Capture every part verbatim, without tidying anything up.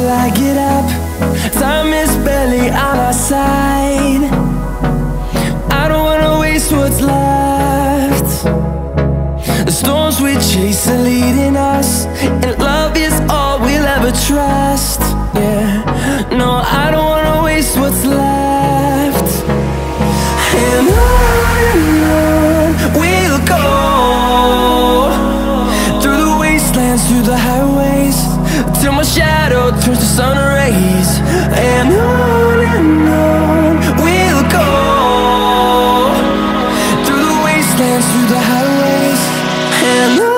till I get up. Time is barely on our side. I don't wanna waste what's left. The storms we chase are leading us, and love is all we'll ever trust. Yeah, no, I don't wanna waste what's left. And on and on we'll go, through the wastelands, through the highways, till my shadow turns to sun rays. And on and on we'll go, through the wastelands, through the highways, and on.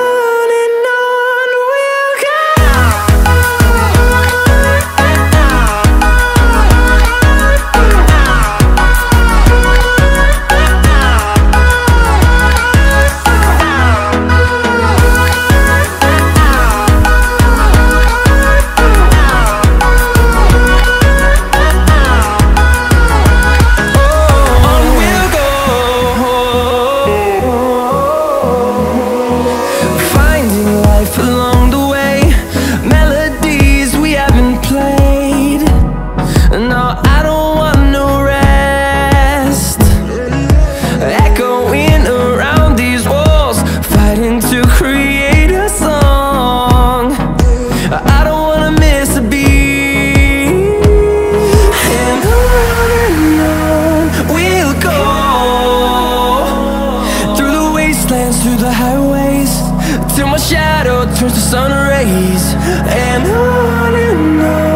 Through the highways, till my shadow turns to sun rays. And on and on